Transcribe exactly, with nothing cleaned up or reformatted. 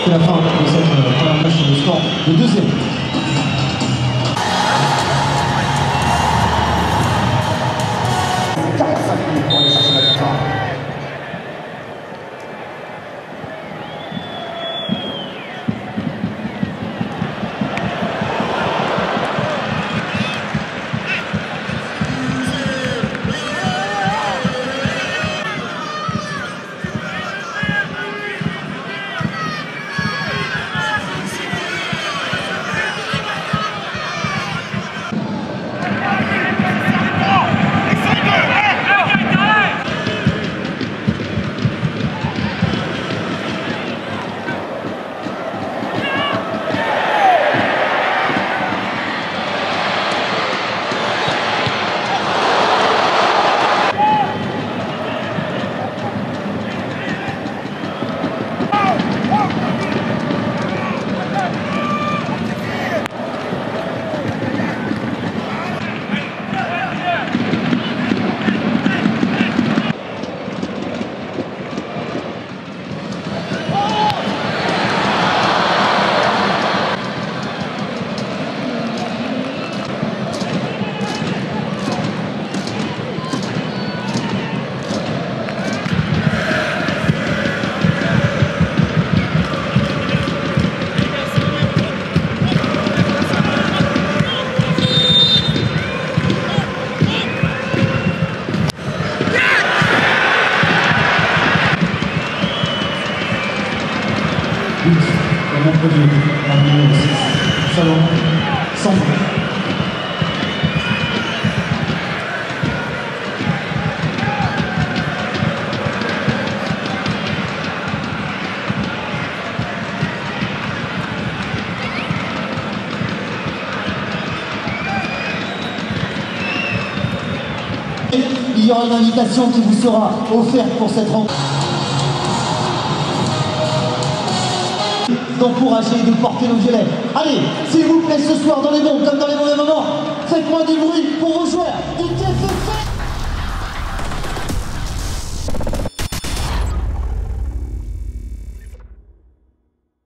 C'est la fin de cette euh, première match sur le score de deux zéro. quarante-cinq minutes pour aller chercher la victoire. La même produit, la numéro six, Salon, Sandro. Il y aura une invitation qui vous sera offerte pour cette rencontre. D'encourager et de porter nos gilets. Allez, s'il vous plaît, ce soir, dans les bons comme dans les mauvais moments, faites-moi du bruit pour vos joueurs du T F F.